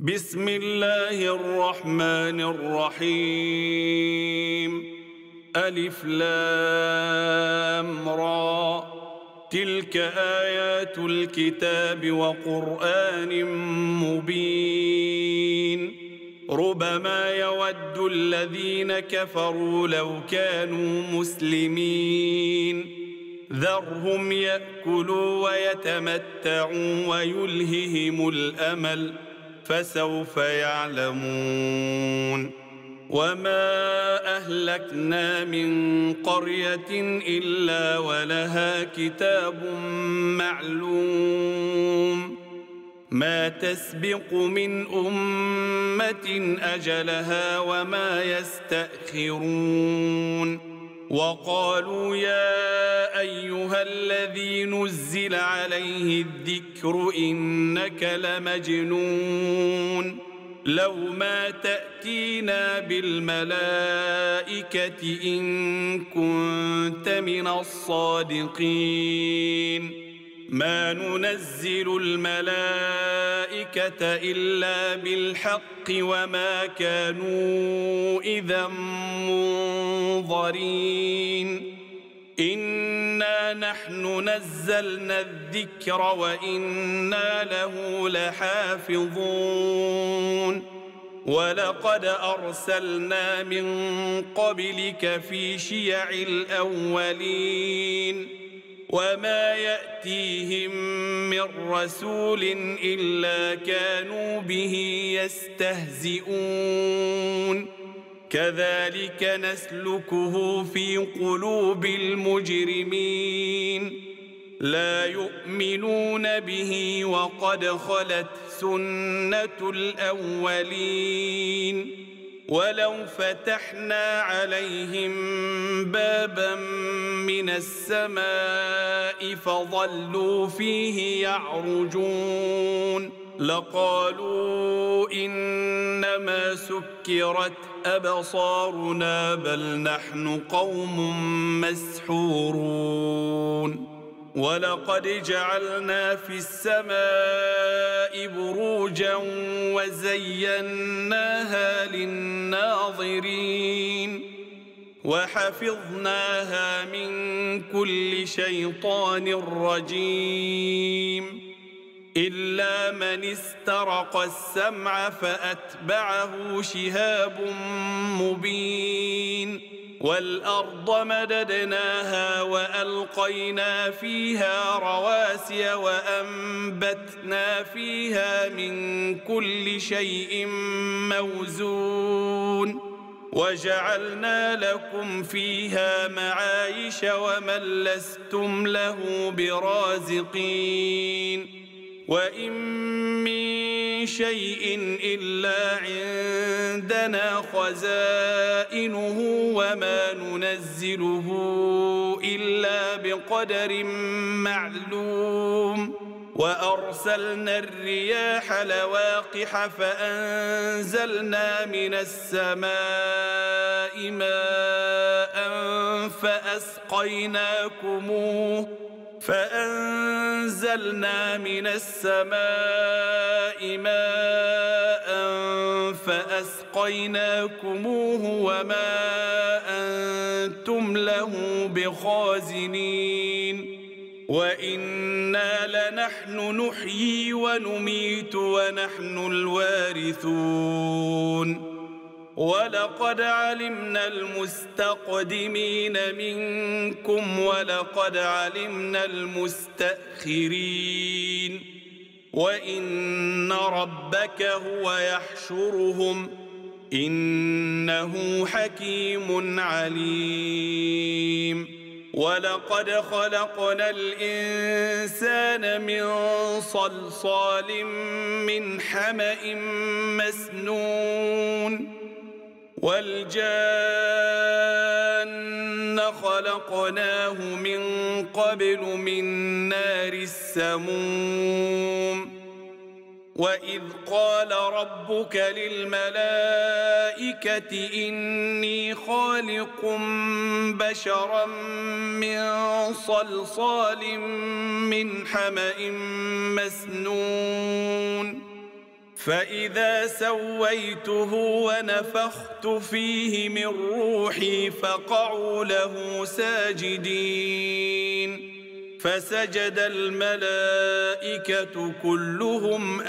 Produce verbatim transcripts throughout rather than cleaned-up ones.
بسم الله الرحمن الرحيم. ألف لام را، تلك آيات الكتاب وقرآن مبين. ربما يود الذين كفروا لو كانوا مسلمين، ذرهم يأكلوا ويتمتعوا ويلههم الأمل، فسوف يعلمون. وما أهلكنا من قرية إلا ولها كتاب معلوم، ما تسبق من أمة أجلها وما يستأخرون. وقالوا يا أيها الذي نزل عليه الذكر إنك لمجنون، لو ما تأتينا بالملائكة إن كنت من الصادقين. ما ننزل الملائكة إلا بالحق وما كانوا إذا منظرين. إنا نحن نزلنا الذكر وإنا له لحافظون. ولقد أرسلنا من قبلك في شيع الأولين، وما يأتيهم من رسول إلا كانوا به يستهزئون. كذلك نسلكه في قلوب المجرمين، لا يؤمنون به وقد خلت سنة الأولين. ولو فتحنا عليهم بابا من السماء فظلوا فيه يعرجون لقالوا إنما سكرت أبصارنا بل نحن قوم مسحورون. ولقد جعلنا في السماء بروجا وزيناها للناظرين، وحفظناها من كل شيطان رجيم، إلا من استرق السمع فأتبعه شهاب مبين. والأرض مددناها وألقينا فيها رواسي وأنبتنا فيها من كل شيء موزون، وجعلنا لكم فيها معايش ومن لستم له برازقين. وإن من شيء إلا عندنا خزائنه وما ننزله إلا بقدر معلوم. وأرسلنا الرياح لواقح فأنزلنا من السماء ماء فأسقيناكموه فأنزلنا من السماء ماء فأسقيناكموه وما أنتم له بخازنين. وإنا لنحن نحيي ونميت ونحن الوارثون. ولقد علمنا المستقدمين منكم ولقد علمنا المستأخرين. وإن ربك هو يحشرهم إنه حكيم عليم. ولقد خلقنا الإنسان من صلصال من حمأ مسنون، والجان خلقناه من قبل من نار السموم. وإذ قال ربك للملائكة إني خالق بشرا من صلصال من حمأ مسنون فإذا سويته ونفخت فيه من روحي فقعوا له ساجدين فسجد الملائكة كلهم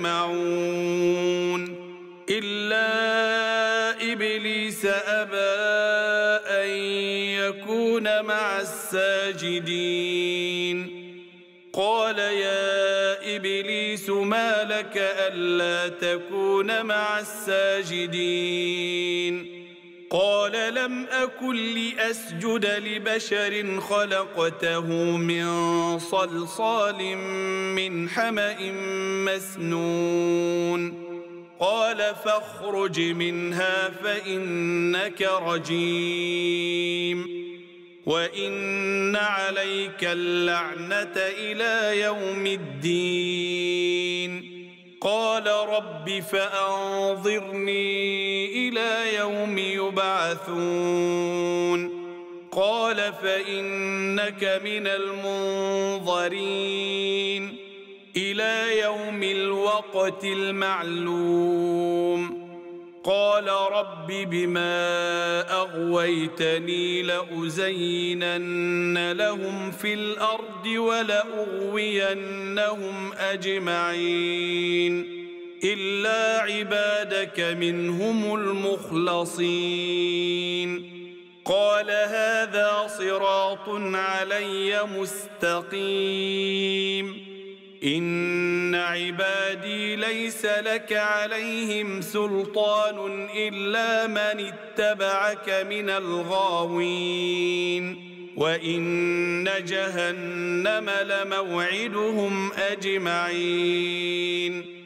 أجمعون إلا إبليس أبى أن يكون مع الساجدين قال يا إبليس ما لك ألا تكون مع الساجدين قال لم أكن لأسجد لبشر خلقته من صلصال من حمأ مسنون قال فاخرج منها فإنك رجيم وإن عليك اللعنة إلى يوم الدين قال رب فأنظرني إلى يوم يبعثون قال فإنك من المنظرين إلى يوم الوقت المعلوم قال رب بما أغويتني لأزينن لهم في الأرض ولأغوينهم أجمعين إلا عبادك منهم المخلصين قال هذا صراط علي مستقيم إن عبادي ليس لك عليهم سلطان إلا من اتبعك من الغاوين وإن جهنم لموعدهم أجمعين